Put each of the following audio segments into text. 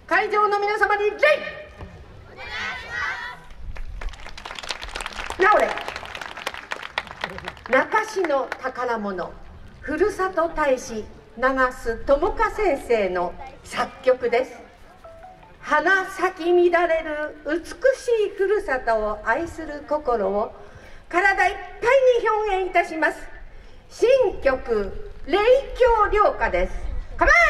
会場の皆様に礼。なおれ、中市の宝物、ふるさと大使長須智香先生の作曲です。花咲き乱れる美しいふるさとを愛する心を体いっぱいに表現いたします。新曲「霊郷涼歌」です。カモン。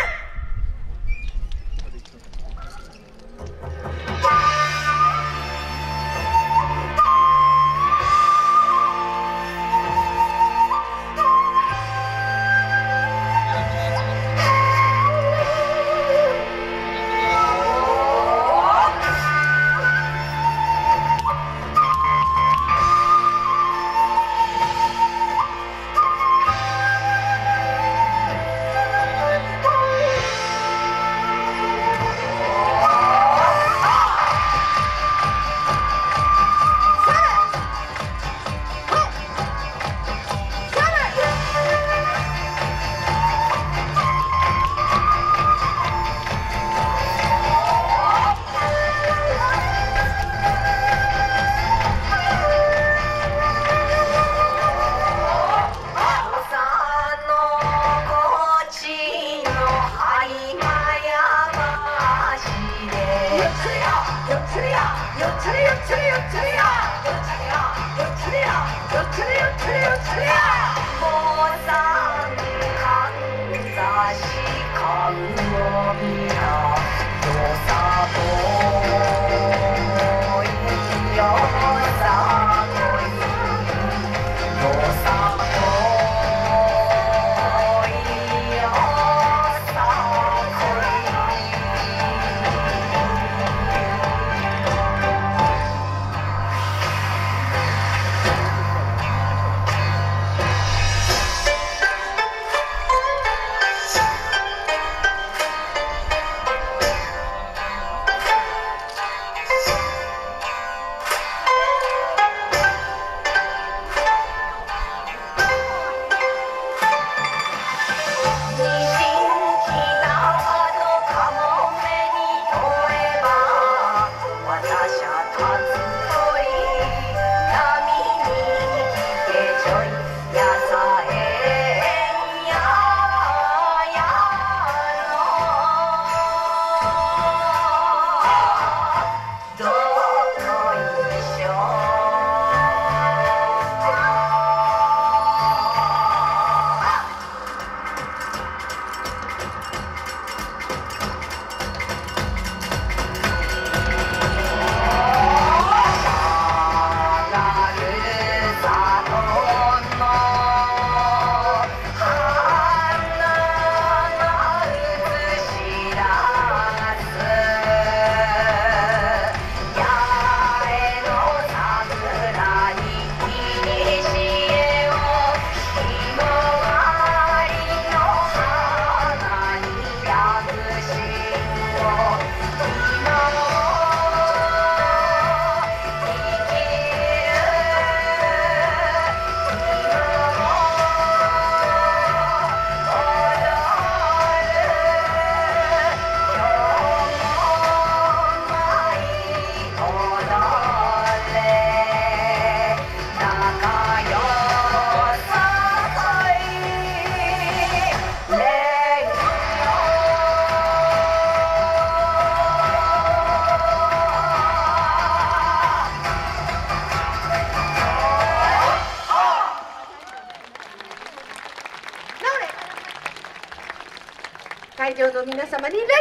会場の皆様に礼。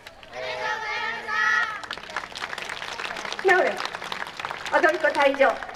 なおれ、踊り子退場。